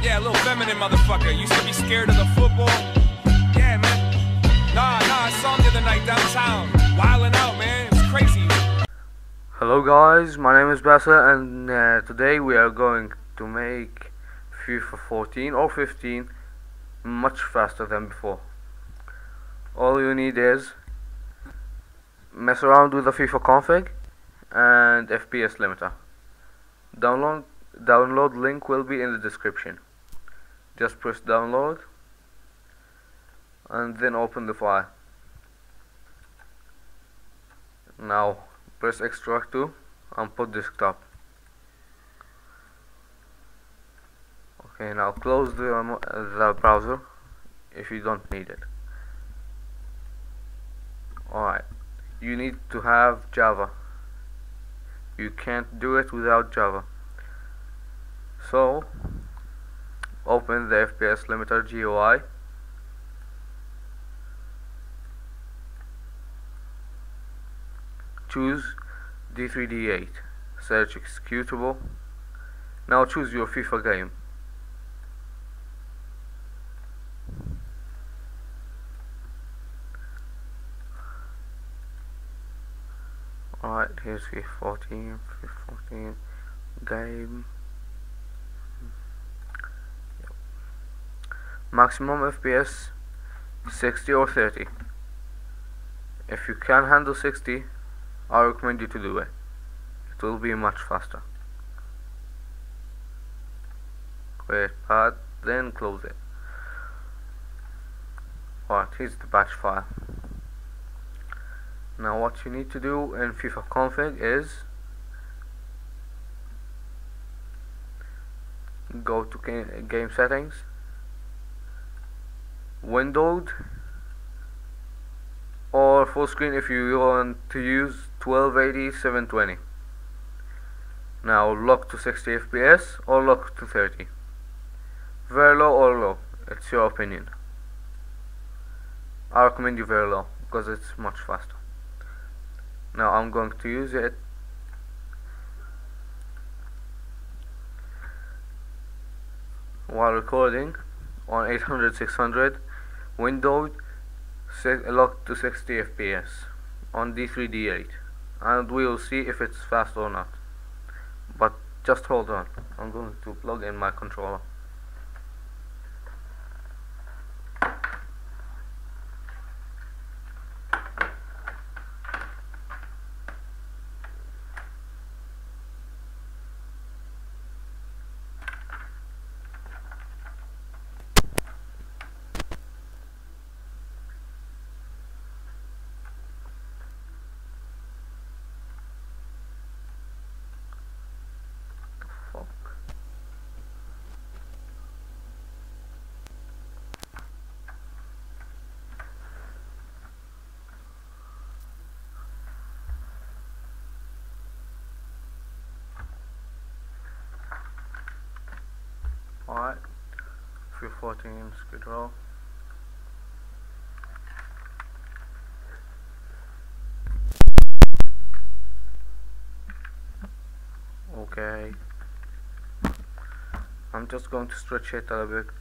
Yeah, a little feminine motherfucker. Used to be scared of the football. Yeah, man. Nah, I saw him the other night downtown. Wildin' out, man. It's crazy. Hello guys, my name is Bessa, and today we are going to make FIFA 14 or 15 much faster than before. All you need is mess around with the FIFA config and FPS limiter. Download link will be in the description. Just press download and then open the file. Now press extract to and put desktop. Okay, now close the browser if you don't need it. Alright, you need to have Java. You can't do it without Java. So open the FPS limiter GUI. Choose D3D8. Search executable. Now choose your FIFA game. Alright, here's FIFA 14 game. Yep. Maximum FPS 60 or 30. If you can handle 60, I recommend you to do it. It will be much faster. Create path, then close it. Alright, here's the batch file. Now what you need to do in FIFA config is go to game settings, windowed or full screen if you want to use 1280 720. Now lock to 60 FPS or lock to 30. Very low or low, it's your opinion. I recommend you very low because it's much faster. Now I'm going to use it while recording on 800/600 windowed locked to 60 FPS on D3D8, and we will see if it's fast or not. But just hold on, I'm going to plug in my controller. Alright, FIFA 14 skid row. Okay, I'm just going to stretch it a little bit.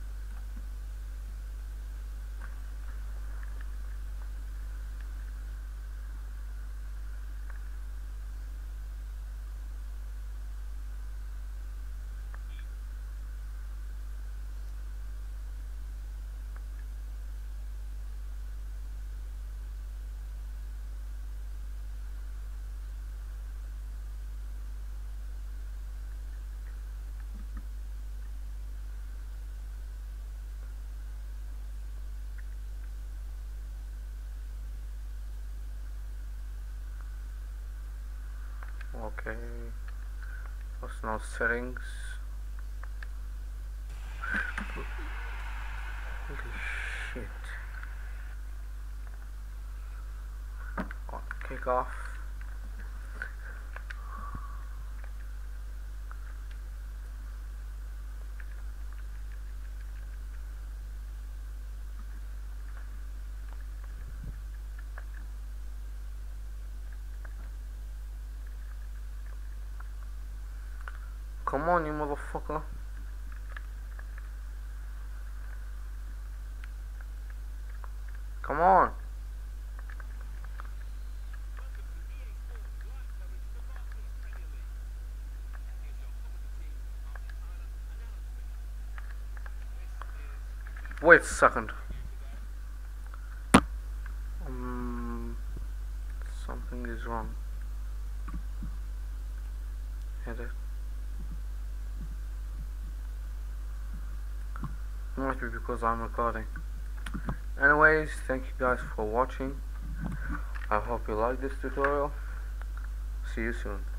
Okay, personal settings. Holy shit. Oh, kick off. Come on, you motherfucker. Wait a second. Something is wrong. Edit. Might be because I'm recording. Anyways, thank you guys for watching. I hope you like this tutorial. See you soon.